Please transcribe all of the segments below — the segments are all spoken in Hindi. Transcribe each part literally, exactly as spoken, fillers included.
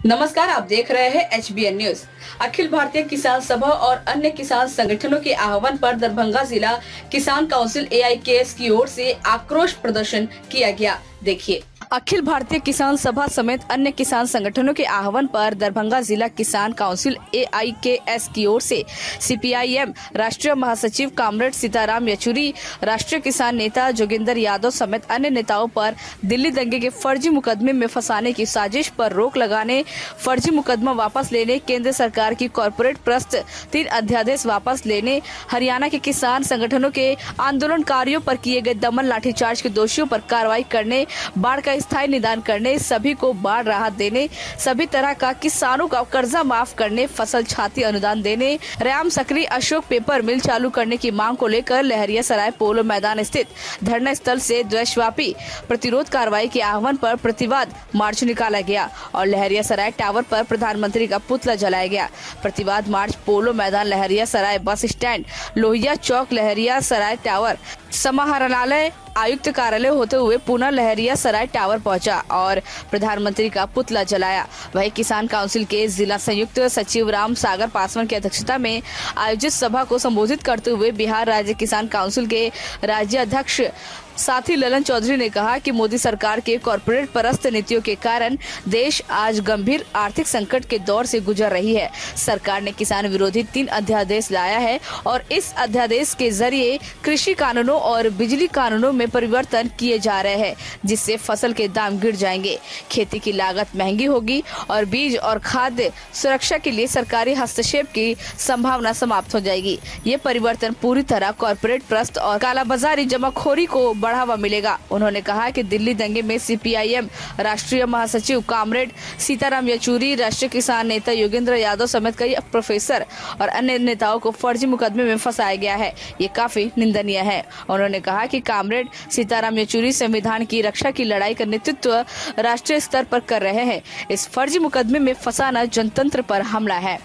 नमस्कार, आप देख रहे हैं एच बी एन न्यूज। अखिल भारतीय किसान सभा और अन्य किसान संगठनों के आह्वान पर दरभंगा जिला किसान काउंसिल ए आई के एस की ओर से आक्रोश प्रदर्शन किया गया। देखिए। अखिल भारतीय किसान सभा समेत अन्य किसान संगठनों के आह्वान पर दरभंगा जिला किसान काउंसिल ए आई के एस की ओर से सी पी आई एम राष्ट्रीय महासचिव कॉमरेड सीताराम येचुरी, राष्ट्रीय किसान नेता जोगिंदर यादव समेत अन्य नेताओं पर दिल्ली दंगे के फर्जी मुकदमे में फंसाने की साजिश पर रोक लगाने, फर्जी मुकदमा वापस लेने, केंद्र सरकार की कॉर्पोरेट प्रस्त तीन अध्यादेश वापस लेने, हरियाणा के किसान संगठनों के आंदोलनकारियों पर किए गए दमन लाठीचार्ज के दोषियों पर कार्रवाई करने, बाढ़ का स्थायी निदान करने, सभी को बाढ़ राहत देने, सभी तरह का किसानों का कर्जा माफ करने, फसल छाती अनुदान देने, रैम सकरी अशोक पेपर मिल चालू करने की मांग को लेकर लहरिया सराय पोलो मैदान स्थित धरना स्थल से देशव्यापी प्रतिरोध कार्रवाई के आह्वान पर प्रतिवाद मार्च निकाला गया और लहरिया सराय टावर पर प्रधानमंत्री का पुतला जलाया गया। प्रतिवाद मार्च पोलो मैदान, Lahariya Sarai bus stand, Lohia Chowk, Lahariya Sarai tower, समाहरणालय, आयुक्त कार्यालय होते हुए पुनः लहरिया सराय टावर पहुंचा और प्रधानमंत्री का पुतला जलाया। वही किसान काउंसिल के जिला संयुक्त सचिव राम सागर पासवान की अध्यक्षता में आयोजित सभा को संबोधित करते हुए बिहार राज्य किसान काउंसिल के राज्य अध्यक्ष साथी ललन चौधरी ने कहा कि मोदी सरकार के कॉर्पोरेट परस्त नीतियों के कारण देश आज गंभीर आर्थिक संकट के दौर से गुजर रही है। सरकार ने किसान विरोधी तीन अध्यादेश लाया है और इस अध्यादेश के जरिए कृषि कानूनों और बिजली कानूनों में परिवर्तन किए जा रहे हैं, जिससे फसल के दाम गिर जाएंगे, खेती की लागत महंगी होगी और बीज और खाद्य सुरक्षा के लिए सरकारी हस्तक्षेप की संभावना समाप्त हो जाएगी। ये परिवर्तन पूरी तरह कॉर्पोरेट प्रस्त और कालाबाजारी जमाखोरी को बढ़ावा मिलेगा। उन्होंने कहा कि दिल्ली दंगे में सी पी आई एम राष्ट्रीय महासचिव कॉमरेड सीताराम येचुरी, राष्ट्रीय किसान नेता योगेंद्र यादव समेत कई प्रोफेसर और अन्य नेताओं को फर्जी मुकदमे में फंसाया गया है। ये काफी निंदनीय है। उन्होंने कहा कि कॉमरेड सीताराम येचुरी संविधान की रक्षा की लड़ाई का नेतृत्व राष्ट्रीय स्तर पर कर रहे हैं। इस फर्जी मुकदमे में फंसाना जनतंत्र पर हमला है।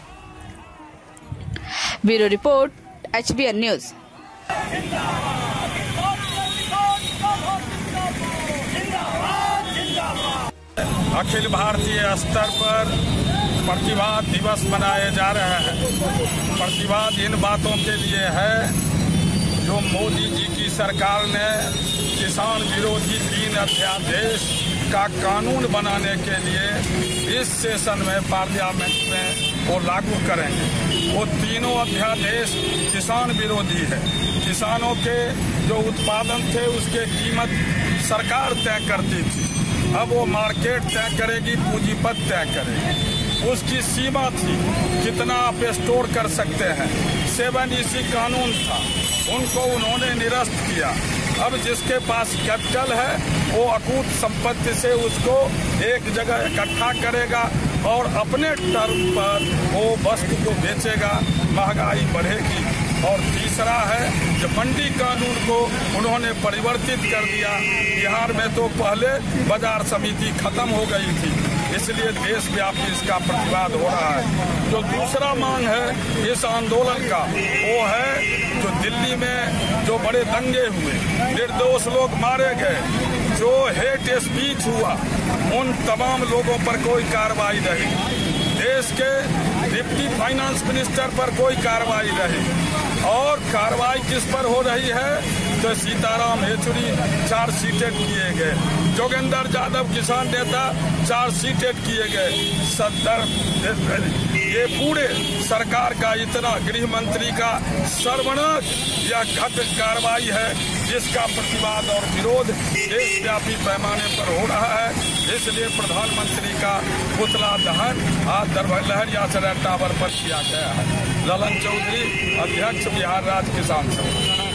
Bureau report, H B N news. अखिल भारतीय स्तर पर प्रतिवाद दिवस मनाए जा रहे हैं। प्रतिवाद इन बातों के लिए है जो मोदी जी की सरकार ने किसान विरोधी तीन अध्यादेश का कानून बनाने के लिए इस सेशन में पार्लियामेंट में वो लागू करेंगे। वो तीनों अध्यादेश किसान विरोधी है। किसानों के जो उत्पादन थे उसके कीमत सरकार तय करती थी, अब वो मार्केट तय करेगी, पूंजीपत तय करेगी। उसकी सीमा थी कितना आप स्टोर कर सकते हैं। सेवन इसी कानून था, उनको उन्होंने निरस्त किया। अब जिसके पास कैपिटल है वो अकूत संपत्ति से उसको एक जगह इकट्ठा करेगा और अपने टर्म पर वो वस्तु को बेचेगा, महंगाई बढ़ेगी। और तीसरा है जो मंडी कानून को उन्होंने परिवर्तित कर दिया। बिहार में तो पहले बाजार समिति खत्म हो गई थी, इसलिए देशव्यापी इसका प्रतिवाद हो रहा है। जो दूसरा मांग है इस आंदोलन का वो है जो दिल्ली में जो बड़े दंगे हुए, निर्दोष लोग मारे गए, जो हेट स्पीच हुआ, उन तमाम लोगों पर कोई कार्रवाई नहीं। देश के डिप्टी फाइनेंस मिनिस्टर पर कोई कार्रवाई नहीं। और कार्रवाई किस पर हो रही है तो सीताराम येचुरी चार्ज सीटेड किए गए, जोगेंद्र यादव किसान नेता चार्ज सीटेड किए गए। सत्तर ये पूरे सरकार का इतना गृह मंत्री का सर्वनाश या घट कार्रवाई है जिसका प्रतिवाद और विरोध देशव्यापी पैमाने पर हो रहा है। इसलिए प्रधानमंत्री का पुतला दहन आज लहरिया सराय टावर पर किया गया है। ललन चौधरी, अध्यक्ष बिहार राज्य किसान सभा।